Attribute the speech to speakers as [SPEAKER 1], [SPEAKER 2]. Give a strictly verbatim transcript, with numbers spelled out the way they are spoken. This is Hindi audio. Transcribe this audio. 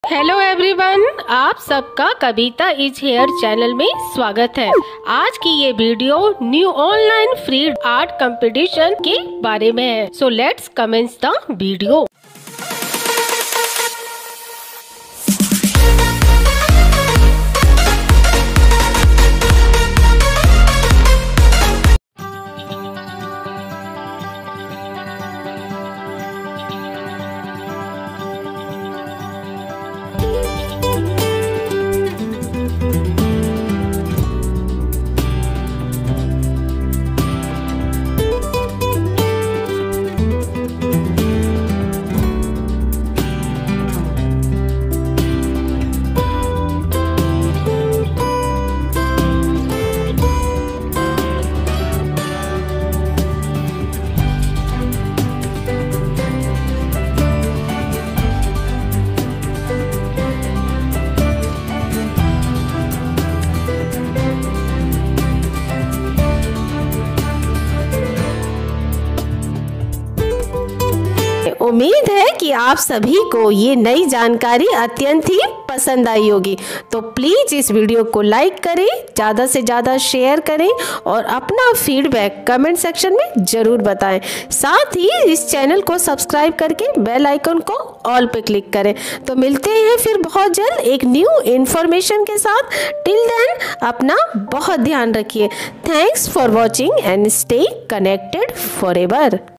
[SPEAKER 1] हेलो एवरीवन, आप सबका कविता इज हेयर चैनल में स्वागत है। आज की ये video new online free art competition के बारे में है। So let's commence the video. उम्मीद है कि आप सभी को ये नई जानकारी अत्यंत ही पसंद आई होगी। तो प्लीज इस वीडियो को लाइक करें, ज़्यादा से ज़्यादा शेयर करें और अपना फीडबैक कमेंट सेक्शन में ज़रूर बताएं। साथ ही इस चैनल को सब्सक्राइब करके बेल आइकन को ऑल पे क्लिक करें। तो मिलते हैं फिर बहुत जल्द एक न्यू इन्फॉर्मेशन के साथ। टिल देन अपना बहुत ध्यान रखिए। Thanks for watching and stay connected for ever.